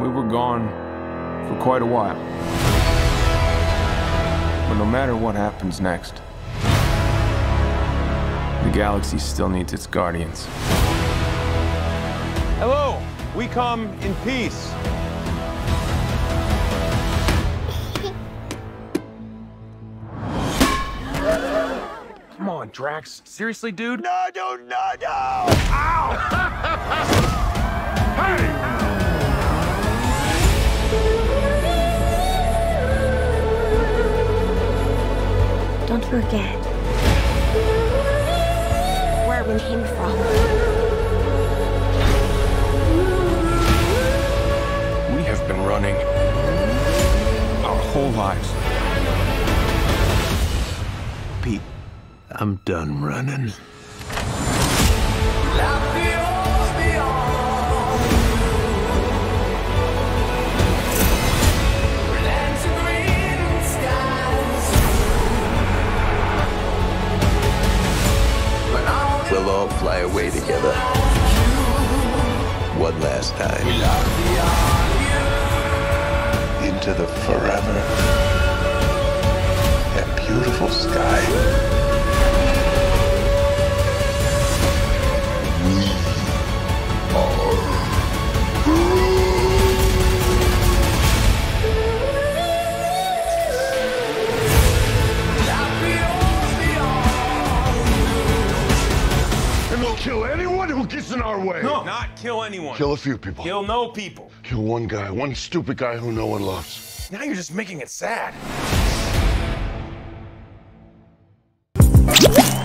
We were gone for quite a while. But no matter what happens next, the galaxy still needs its guardians. Hello, we come in peace. Come on, Drax. Seriously, dude? No! Ow! Hey! Don't forget where we came from. We have been running our whole lives. Pete, I'm done running. We'll all fly away together. One last time. Into the forever. That beautiful sky. And we'll kill anyone who gets in our way. No, not kill anyone. Kill a few people. Kill no people. Kill one guy, one stupid guy who no one loves. Now you're just making it sad.